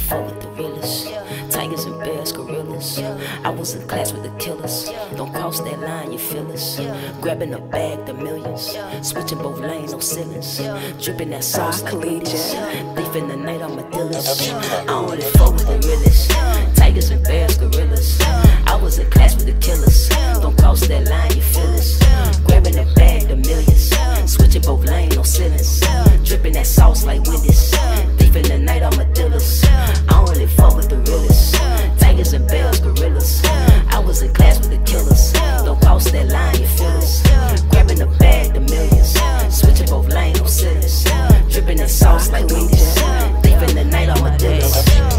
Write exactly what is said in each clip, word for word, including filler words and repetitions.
fuck with the realest. Tigers and bears, gorillas. I was in class with the killers. Don't cross that line, you feel us. Grabbing a bag, the millions. Switching both lanes, no ceilings. Dripping that sauce like leeches. Thief in the night, I'm a dealers. I only fuck with the realest. Tigers and bears, gorillas. I was in class with the killers. Don't cross that line, you feel us. Grabbing a bag, the millions. Switching both lanes, no ceilings. Dripping that sauce like Wendy's. Thief in the night, I'm a dealers. I only fuck with the realest. Tigers and bears, gorillas. I was in class with the killers. Don't cross that line, you feel us. Grabbing a bag, the millions. Switching both lanes, no ceilings. Dripping that sauce like Wendy's. Thief in the night, I'm a dealers.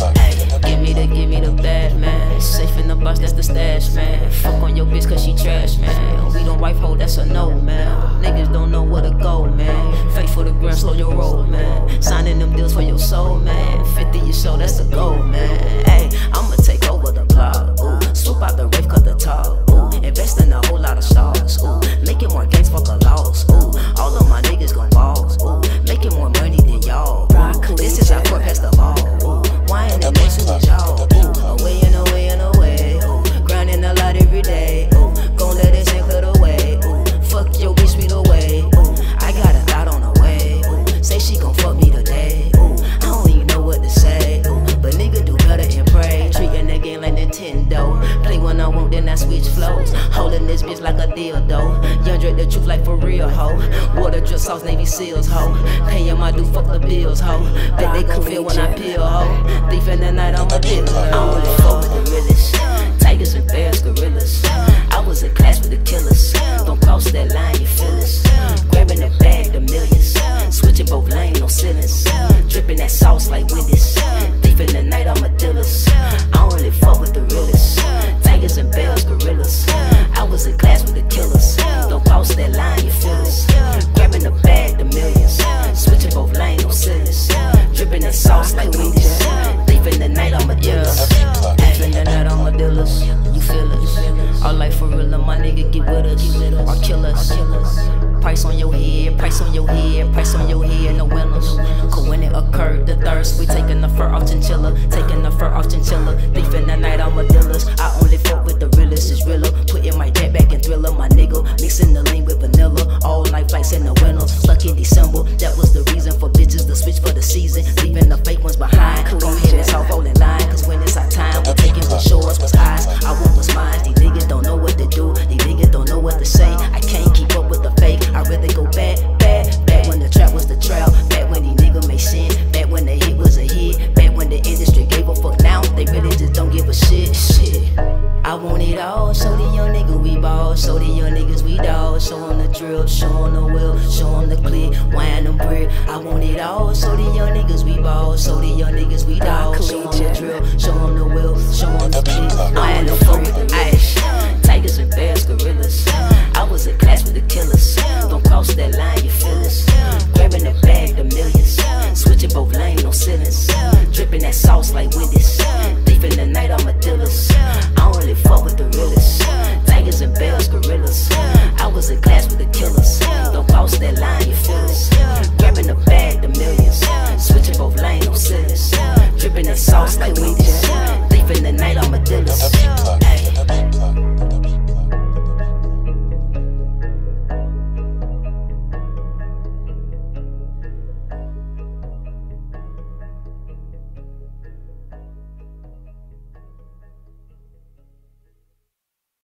Give me the, give me the bad, man. Safe in the box, that's the stash, man. Fuck on your bitch cause she trash, man. We don't wife hoe, that's a no, man. Niggas don't know where to go, man. Fight for the ground, slow your roll, man. Signing them deals for your soul, man. fifty years old, that's the goal, man. Hey, I'ma take over the block, ooh. Swoop out the rave, cut the top, ooh. Invest in a whole lot of stars, ooh. Making more games, fuck a loss, ooh. All of my niggas gon' balls, ooh. Making more money than y'all, ooh. This is our court, pass the ball, ooh. Why ain't it next to y'all, ooh. Away and away and away, ooh. Grinding a lot every day, ooh. Gon' let it sink the way, ooh. Fuck your bitch, sweet away, ooh. I got a thought on the way, ooh. Say she gon' fuck me today, ooh. I don't even know what to say, ooh. But nigga do better and pray. Treating the game like Nintendo. Play when I want, then I switch flows. Holding this bitch like a dildo. Young Drake the truth like for real, ho. Water drip sauce, Navy Seals, ho. Paying my due, fuck the bills, ho. Bet they gon' feel when I peel, ho. Thief in the night, I'm a dealer. I only fuck with the realest. Tigers and bears, gorillas. I was in class with the killers. Don't cross that line, you feel us. Grabbing a bag, the millions. Switching both lanes, no ceilings. Dripping that sauce like Wendy's. Thief in the night, I'm a dealers. I only fuck with the realest. Tigers and bears, gorillas. I was in class with the killers. Don't cross that line, you feel us. Grabbing a bag, the millions. Switching both lanes, no ceilings. Dripping that sauce like Wendy's. Thief in the night, I'm a dealers. Thief in the night, I'm a dealers. You feel us. All life for real, my nigga get with us. Or kill us. Price on your head, price on your head, price on your head, no winners. Cause when it occurred, the thirst, we taking the fur off chinchilla, taking the fur off chinchilla. Thief in the night, I'm a dealers. I only fuck with the realest, it's realer. Putting my jet back in Thriller, my nigga. Mixing the lean with vanilla. All night flights in the winter, stuck in December. That was the reason for bitches to switch for the season. Leaving the fake ones behind. Go ahead and solve all in line. Cause when it's our time, we're taking what's yours, what's ours. I want what's mine. These niggas don't know what to do. These niggas don't know what to say. I can't keep up with the fake. I'd rather go back, back, back when the trap was the trap. Back when these niggas made sin. Back when the hit was a hit. Back when the industry gave a fuck. Now they really just don't give a shit. Shit. I want it all. Show the young niggas we ball. Show the young niggas we dog. Show them the drill. Show them the will. Show them the click. Wine them bread. I want it all. Show the young niggas we ball. Show the young niggas we dog. Show them the drill. Show them the will. Show them the click. Wine them bread. Ice. Tigers and bears, gorillas. I was in class with the killers. Don't cross that line, you feel us. Grabbing a bag, the millions. Switching both lanes, no ceilings. Dripping that sauce like Wendy's. Thief in the night, I'm a dealers. I only fuck with the realest. Tigers and bears, gorillas. I was in class with the killers. Don't cross that line, you feel us. Grabbing a bag, the millions. Switching both lanes, no ceilings. Dripping that sauce like Wendy's.